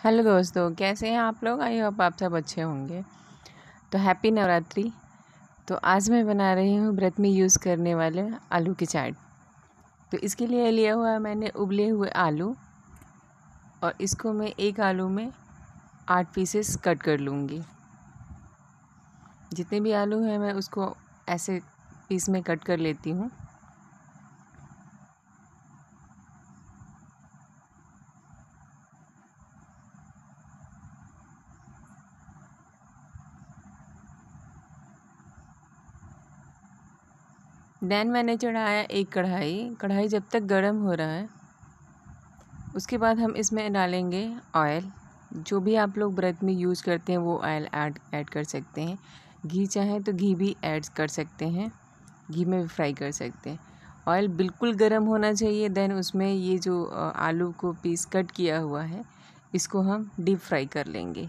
Hello दोस्तों, कैसे हैं आप लोग। आई होप आप सब अच्छे होंगे। तो हैप्पी नवरात्रि। तो आज मैं बना रही हूँ व्रत में यूज़ करने वाले आलू की चाट। तो इसके लिए लिया हुआ है मैंने उबले हुए आलू, और इसको मैं एक आलू में 8 पीसेस कट कर लूँगी। जितने भी आलू हैं मैं उसको ऐसे पीस में कट कर लेती हूँ। देन मैंने चढ़ाया एक कढ़ाई जब तक गर्म हो रहा है उसके बाद हम इसमें डालेंगे ऑयल। जो भी आप लोग व्रत में यूज़ करते हैं वो ऑयल ऐड कर सकते हैं। घी चाहें तो घी भी ऐड कर सकते हैं, घी में भी फ्राई कर सकते हैं। ऑयल बिल्कुल गर्म होना चाहिए। देन उसमें ये जो आलू को पीस कट किया हुआ है इसको हम डीप फ्राई कर लेंगे।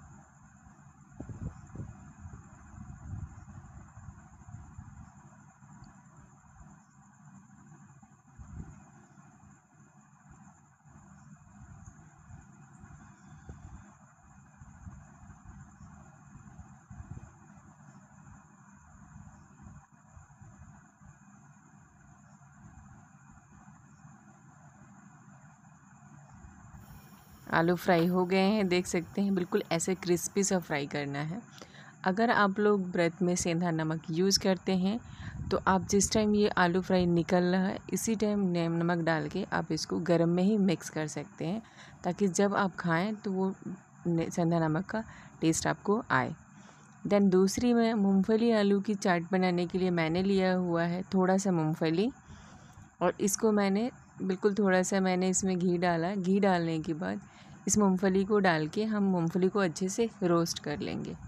आलू फ्राई हो गए हैं, देख सकते हैं। बिल्कुल ऐसे क्रिस्पी सा फ्राई करना है। अगर आप लोग व्रत में सेंधा नमक यूज़ करते हैं तो आप जिस टाइम ये आलू फ्राई निकल रहा है इसी टाइम नमक डाल के आप इसको गरम में ही मिक्स कर सकते हैं, ताकि जब आप खाएं तो वो सेंधा नमक का टेस्ट आपको आए। देन दूसरी में मूंगफली आलू की चाट बनाने के लिए मैंने लिया हुआ है थोड़ा सा मूंगफली, और इसको मैंने बिल्कुल थोड़ा सा मैंने इसमें घी डाला। घी डालने के बाद इस मूंगफली को डाल के हम मूंगफली को अच्छे से रोस्ट कर लेंगे।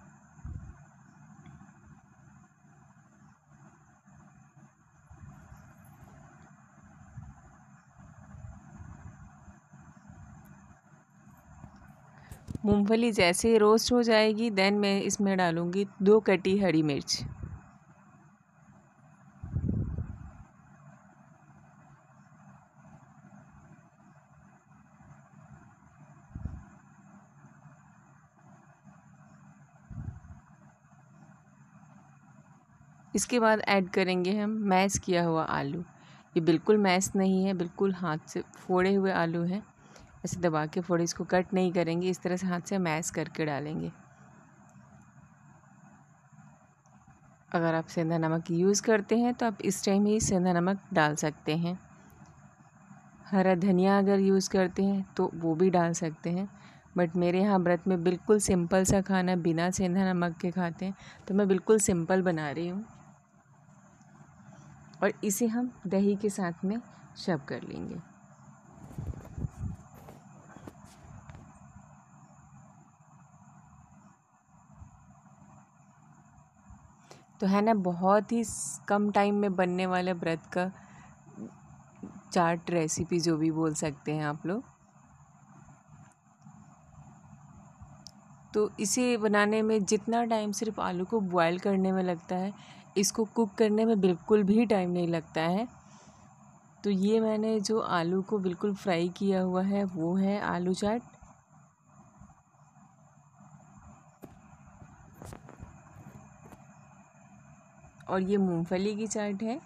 मूंगफली जैसे रोस्ट हो जाएगी देन मैं इसमें डालूँगी 2 कटी हरी मिर्च। इसके बाद ऐड करेंगे हम मैश किया हुआ आलू। ये बिल्कुल मैश नहीं है, बिल्कुल हाथ से फोड़े हुए आलू हैं। ऐसे दबा के फोड़े, इसको कट नहीं करेंगे, इस तरह से हाथ से मैश करके डालेंगे। अगर आप सेंधा नमक यूज़ करते हैं तो आप इस टाइम ही सेंधा नमक डाल सकते हैं। हरा धनिया अगर यूज़ करते हैं तो वो भी डाल सकते हैं, बट मेरे यहाँ व्रत में बिल्कुल सिंपल सा खाना बिना सेंधा नमक के खाते हैं, तो मैं बिल्कुल सिंपल बना रही हूँ। और इसे हम दही के साथ में सर्व कर लेंगे। तो है ना, बहुत ही कम टाइम में बनने वाला व्रत का चाट रेसिपी जो भी बोल सकते हैं आप लोग। तो इसे बनाने में जितना टाइम सिर्फ आलू को बॉयल करने में लगता है, इसको कुक करने में बिल्कुल भी टाइम नहीं लगता है। तो ये मैंने जो आलू को बिल्कुल फ्राई किया हुआ है वो है आलू चाट। और ये मूंगफली की चाट है।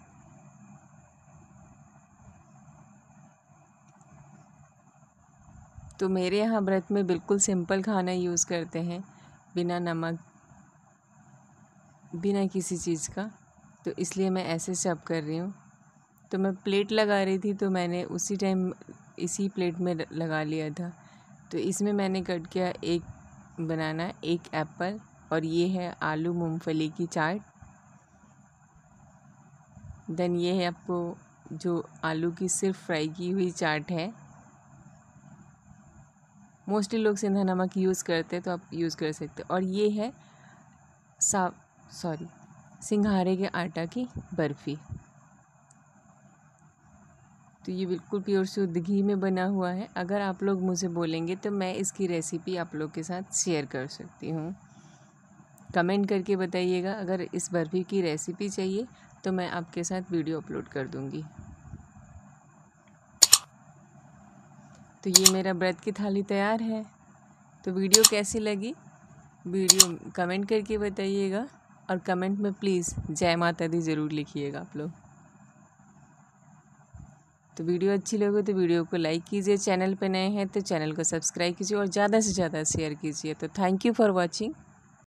तो मेरे यहाँ व्रत में बिल्कुल सिंपल खाना यूज़ करते हैं, बिना नमक, बिना किसी चीज़ का। तो इसलिए मैं ऐसे सर्व कर रही हूँ। तो मैं प्लेट लगा रही थी तो मैंने उसी टाइम इसी प्लेट में लगा लिया था। तो इसमें मैंने कट किया एक बनाना, एक एप्पल, और ये है आलू मूंगफली की चाट। देन ये है आपको जो आलू की सिर्फ फ्राई की हुई चाट है। मोस्टली लोग सेंधा नमक यूज़ करते हैं तो आप यूज़ कर सकते हैं। और ये है सिंघाड़े के आटा की बर्फ़ी। तो ये बिल्कुल प्योर शुद्ध घी में बना हुआ है। अगर आप लोग मुझे बोलेंगे तो मैं इसकी रेसिपी आप लोग के साथ शेयर कर सकती हूँ। कमेंट करके बताइएगा। अगर इस बर्फ़ी की रेसिपी चाहिए तो मैं आपके साथ वीडियो अपलोड कर दूँगी। तो ये मेरा व्रत की थाली तैयार है। तो वीडियो कैसी लगी वीडियो कमेंट करके बताइएगा, और कमेंट में प्लीज़ जय माता दी ज़रूर लिखिएगा आप लोग। तो वीडियो अच्छी लगे तो वीडियो को लाइक कीजिए, चैनल पे नए हैं तो चैनल को सब्सक्राइब कीजिए और ज़्यादा से ज़्यादा शेयर कीजिए। तो थैंक यू फॉर वॉचिंग।